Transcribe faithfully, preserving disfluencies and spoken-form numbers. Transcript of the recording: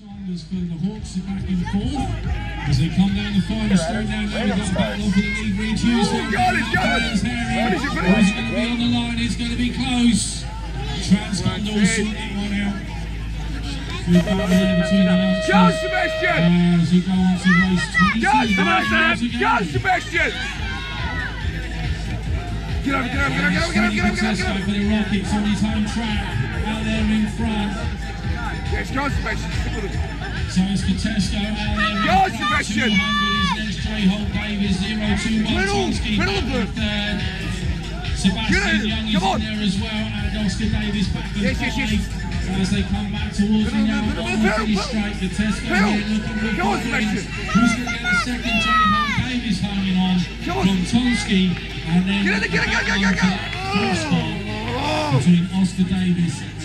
Sanders for the Hawks are back and forth as they come down the final straight down there. We've got a battle for the lead reach. Hughes down there. Who's going to be on the line? It's going to be close. Transcondor will sort that one out. We've got a minute between the launches. Go, Sebastian! Uh, as we go on to race twenty-two. Go, Sebastian! Go, Sebastian! Get up, get up, get up, get up, get up, get up, get up, get up! For the Rockets on his home track, out there in front. Yes, go, Sebastian. So it's Katesko out there. Go, Sebastian! two hundred is next. J. Holt Davis, zero two one. Tonsky back in third. Sebastian Young is in there as well, and Oscar Davis back in yes, five. yes, yes. As they come back towards me now, one more finish straight. Katesko here looking good. Go on, Sebastian! Who's going to get a second? J. Holt Davis hanging on from Tonsky, and then get it, get it, get it, get it, get it. between Oscar Davis